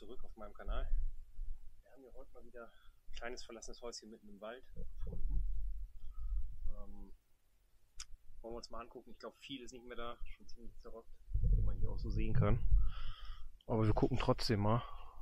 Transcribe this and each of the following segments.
zurück auf meinem Kanal. Wir haben hier heute mal wieder ein kleines verlassenes Häuschen mitten im Wald gefunden. Wollen wir uns mal angucken. Ich glaube, viel ist nicht mehr da, schon ziemlich zerrockt, wie man hier auch so sehen kann. Aber wir gucken trotzdem mal.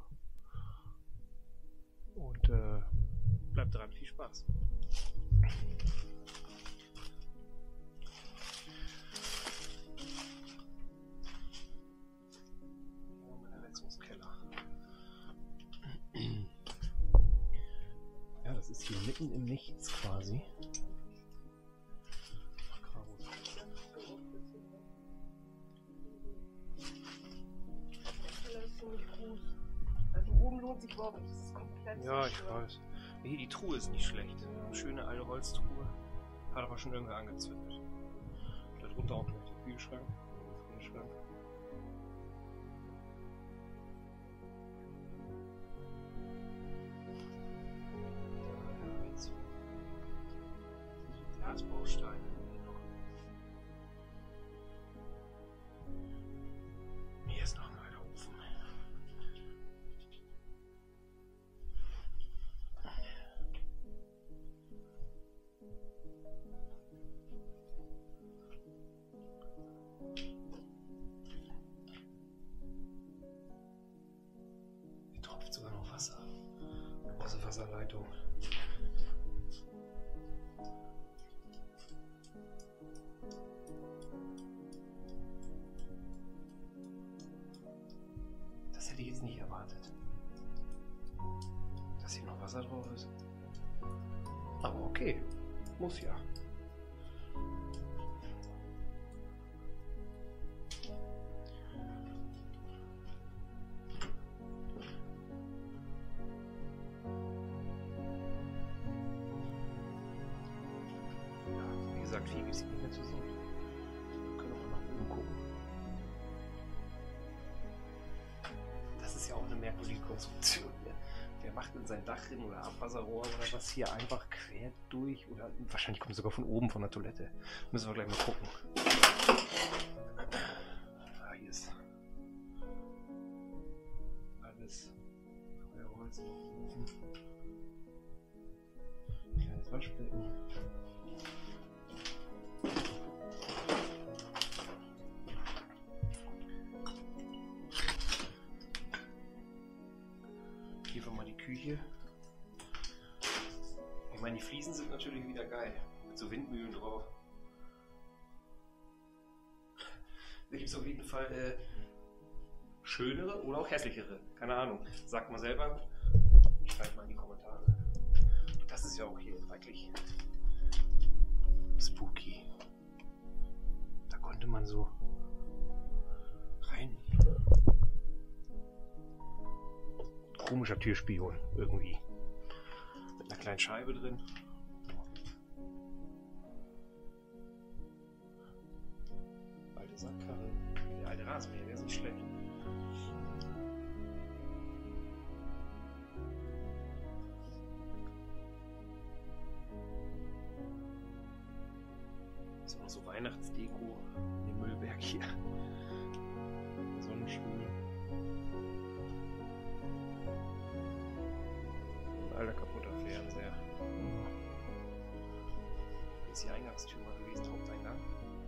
Und bleibt dran, viel Spaß. Ja, das ist hier mitten im Nichts quasi. Also oben lohnt sich überhaupt nicht, das ist komplett. Ja, ich weiß. Hier, die Truhe ist nicht schlecht. Eine schöne alte Holztruhe. Hat aber schon irgendwer angezündet. Darunter auch gleich der Kühlschrank. Glasbausteine. Hier ist noch ein alter Ofen. Hier tropft sogar noch Wasser. Große Wasserleitung. Das hätte ich jetzt nicht erwartet. Dass hier noch Wasser drauf ist. Aber okay. Muss ja. Ja, wie gesagt, viel ist nicht mehr zu sehen. Wir können auch mal nach oben gucken. Das ist ja auch eine merkwürdige Konstruktion. Ne? Wer macht denn sein Dach hin oder Abwasserrohr oder was hier einfach quer durch? Oder wahrscheinlich kommt es sogar von oben von der Toilette. Müssen wir gleich mal gucken. Ah, hier ist alles Feuerholz im Ofen. Kleines Waschbecken. Hier war mal die Küche. Ich meine, die Fliesen sind natürlich wieder geil. Mit so Windmühlen drauf. Da gibt es auf jeden Fall schönere oder auch hässlichere. Keine Ahnung. Sagt mal selber. Schreibt mal in die Kommentare. Das ist ja auch hier wirklich spooky. Da konnte man so rein. Komischer Türspion irgendwie. Mit einer kleinen Scheibe drin. Alte Sackkarre. Der alte Rasenmäher, der ist nicht schlecht. Ist auch noch so Weihnachtsdeko in dem Müllberg hier. Sonnenstuhl. Alter kaputter Fernseher. Hier ist die Eingangstür mal gewesen, Haupteingang.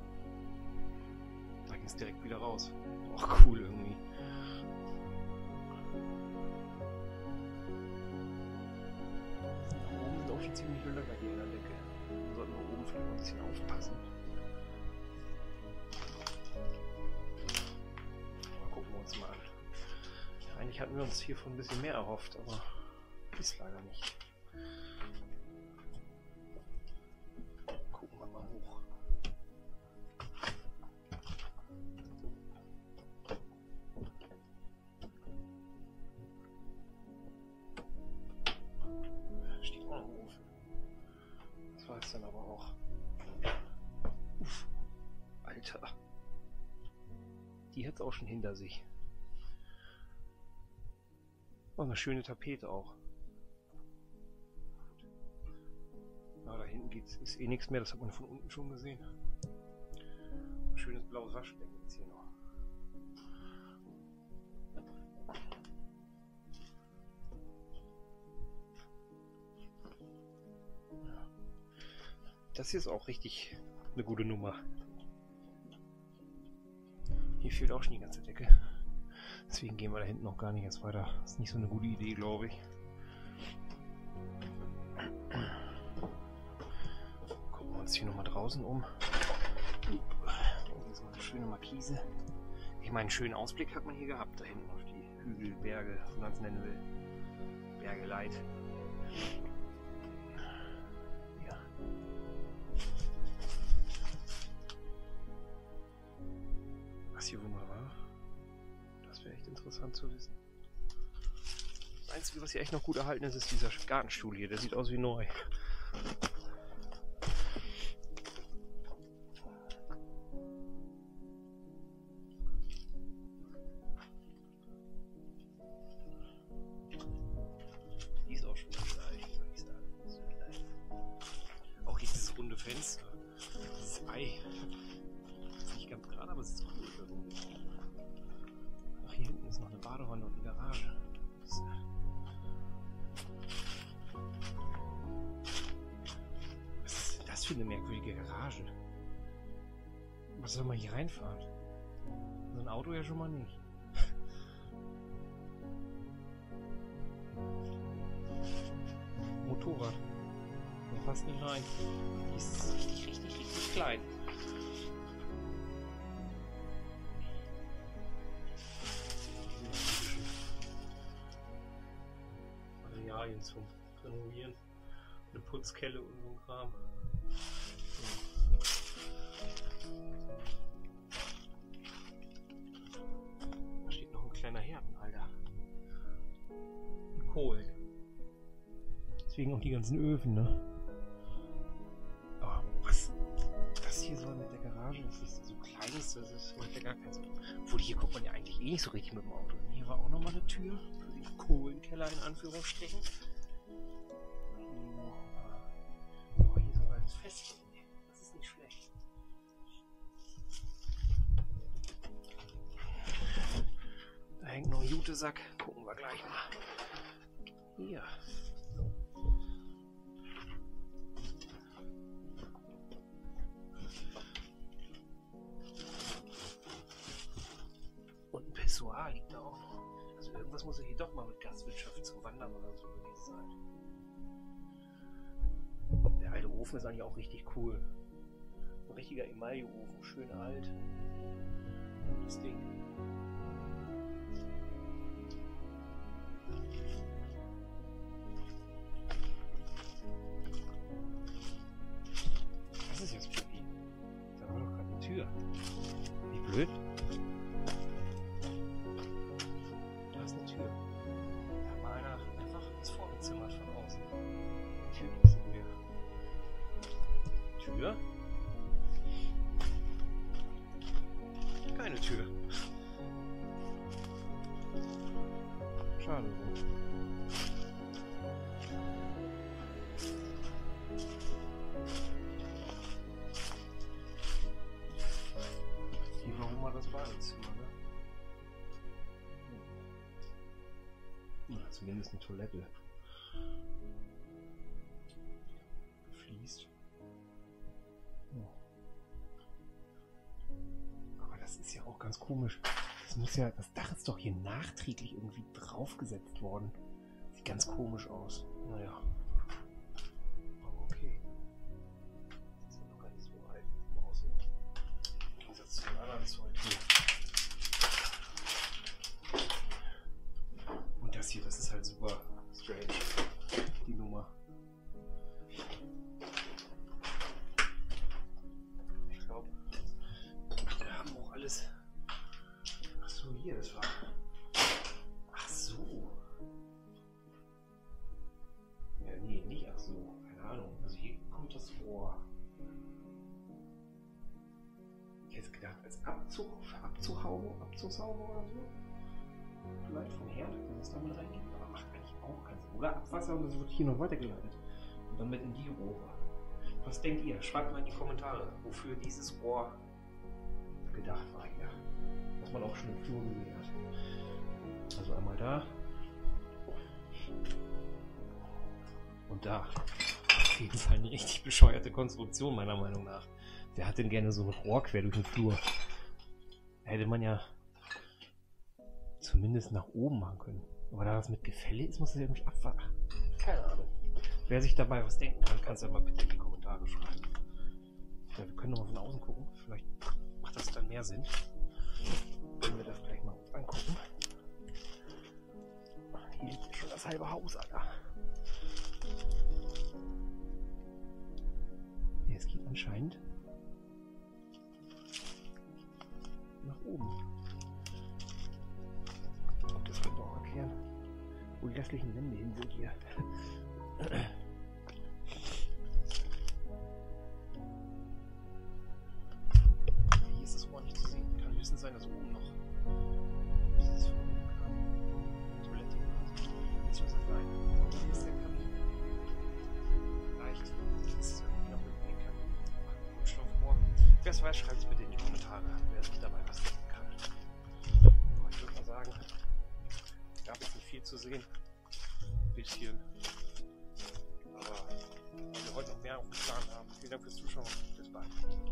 Da ging es direkt wieder raus. Auch cool irgendwie. Da oben sind auch schon ziemlich viele Löcher hier in der Decke. Da sollten wir oben vielleicht mal ein bisschen aufpassen. Aber gucken wir uns mal an. Ja, eigentlich hatten wir uns hiervon ein bisschen mehr erhofft, aber ist leider nicht. Gucken wir mal hoch. Da steht auch noch ein Ofen. Das war es dann aber auch. Uff. Alter. Die hat es auch schon hinter sich. Oh, eine schöne Tapete auch. Ja, da hinten ist eh nichts mehr, das hat man von unten schon gesehen. Ein schönes blaues Waschbecken jetzt hier noch. Das hier ist auch richtig eine gute Nummer. Hier fehlt auch schon die ganze Decke. Deswegen gehen wir da hinten noch gar nicht erst weiter. Das ist nicht so eine gute Idee, glaube ich. Gucken wir uns hier nochmal draußen um. Hier ist mal eine schöne Markise. Ich meine, einen schönen Ausblick hat man hier gehabt, da hinten auf die Hügel, Berge, wie man es nennen will. Bergeleit. Ja. Was hier wohl mal war, das wäre echt interessant zu wissen. Das Einzige, was hier echt noch gut erhalten ist, ist dieser Gartenstuhl hier. Der sieht aus wie neu. Die ist auch schon alt, würde ich sagen. Auch hier dieses runde Fenster. Dieses Ei. Ist nicht ganz gerade, aber es ist cool irgendwie. Ach, hier hinten ist noch eine Badewanne und eine Garage. Was ist das für eine merkwürdige Garage? Was soll man hier reinfahren? So ein Auto ja schon mal nicht. Motorrad. Da passt nicht rein. Die ist richtig klein. Materialien zum Renovieren. Eine Putzkelle und so ein Kram. Da steht noch ein kleiner Herd, Alter. Und Kohlen. Deswegen auch die ganzen Öfen, ne? Aber was das hier soll mit der Garage, das ist so klein ist, das macht ja gar keinen Sinn. Obwohl, hier kommt man ja eigentlich eh nicht so richtig mit dem Auto. Hier war auch nochmal eine Tür für den Kohlenkeller in Anführungsstrichen. Oh, hier so alles fest. Das ist nicht schlecht. Da hängt noch ein Jutesack. Gucken wir gleich mal. Hier. Und ein Pissoir liegt da auch noch. Also irgendwas muss ja hier doch mal mit Gastwirtschaft zum Wandern oder so gewesen sein. Der alte Ofen ist eigentlich auch richtig cool. Ein richtiger Emailleofen, schön alt. Das Ding. Was ist jetzt Pippi? Da war doch gerade eine Tür. Wie blöd. Da ist eine Tür. Da hat mal einer einfach das vorgezimmert von außen. Tür ist nicht mehr. Tür? Keine Tür. Schade. Hier warum mal das Badezimmer, ne? Oder zumindest eine Toilette. Gefliest. Aber das ist ja auch ganz komisch. Das Dach ist doch hier nachträglich irgendwie draufgesetzt worden. Sieht ganz komisch aus. Naja. Aber okay. Das ist ja noch gar nicht so alt vom Aussehen. Im Gegensatz zu den anderen Zeug hier. Und das hier, das ist halt super strange. Die Nummer. Ich glaube, wir haben auch alles. Achso, hier, das war. Ach so. Ja, nee, nicht ach so. Keine Ahnung. Also hier kommt das Rohr. Ich hätte gedacht, als Abzugshaube oder so. Vielleicht vom Herd, dass es damit reingeht. Aber macht eigentlich auch keinen Sinn. Oder Abwasser und das wird hier noch weitergeleitet. Und dann mit in die Rohre. Was denkt ihr? Schreibt mal in die Kommentare, wofür dieses Rohr gedacht war hier. Was man auch schon im Flur gesehen hat. Also einmal da. Und da. jeden Fall eine richtig bescheuerte Konstruktion, meiner Meinung nach. Wer hat denn gerne so ein Rohr quer durch den Flur? Hätte man ja zumindest nach oben machen können. Aber da das mit Gefälle ist, muss es ja irgendwie abfahren. Keine Ahnung. Wer sich dabei was denken kann, kann es ja mal bitte in die Kommentare schreiben. Ja, wir können noch mal von außen gucken. Vielleicht macht das dann mehr Sinn. Können wir das gleich mal uns angucken. Hier liegt ja schon das halbe Haus, Alter. Ja, es geht anscheinend nach oben. Und das könnte auch erklären, wo die restlichen Wände hin sind hier. Hier ist das Rohr nicht zu sehen. Kann höchstens sein, dass oben noch dieses Volumen kam. Toilette oder so. Beziehungsweise nein. Hier ist der Kamin. Vielleicht ist es irgendwie noch mit dem Kamin. Kunststoffrohr. Wer es weiß, schreibt es bitte in die Kommentare, wer sich dabei was denken kann. Aber ich würde mal sagen, gab jetzt nicht viel zu sehen. Ein bisschen. Aber wenn wir heute noch mehr auf dem Plan haben. Vielen Dank fürs Zuschauen. Bis bald.